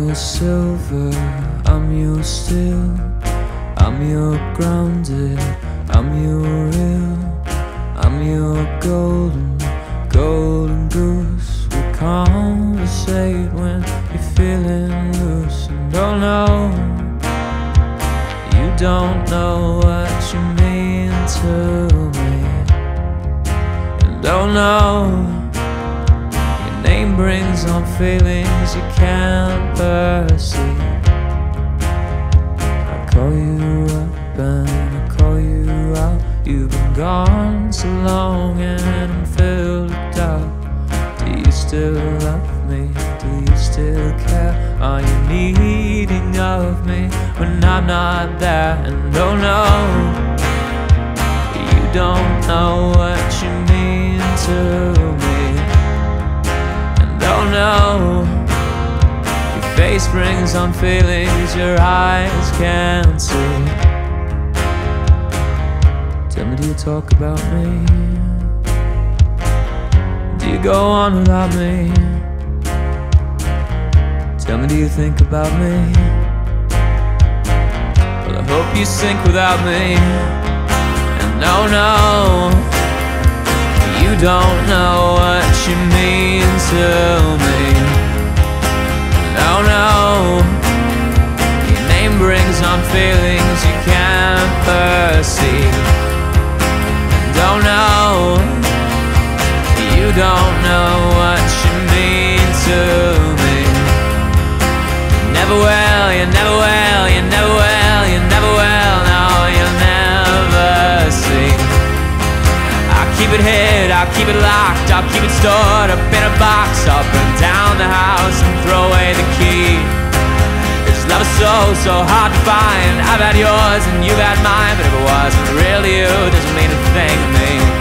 your silver, I'm your steel, I'm your grounded, I'm your real, I'm your golden goose. We conversate when you're feeling loose. And oh no, you don't know what you mean to me. And oh no, your name brings on feelings you can't perceive. I call you up and I call you out. You've been gone so long and I'm filled with doubt. Do you still love me? Do you still care? Are you needing of me when I'm not there? And oh no, you don't know what you mean to me. And oh no, your face brings on feelings your eyes can't see. Tell me, do you talk about me? Do you go on without me? Tell me, do you think about me? Well, I hope you sink without me. And no, no, you don't know what you mean to me. No, no, your name brings on feelings you can't perceive. Don't know, you don't know what you mean to me. You never will, you never will, you never will, you never will, no, you'll never see. I'll keep it hid, I'll keep it locked, I'll keep it stored up in a box. I'll burn down the house and throw away the key. This love is so hard to find. I've had yours and you've had mine, but if it wasn't really you, it doesn't mean a thing to me.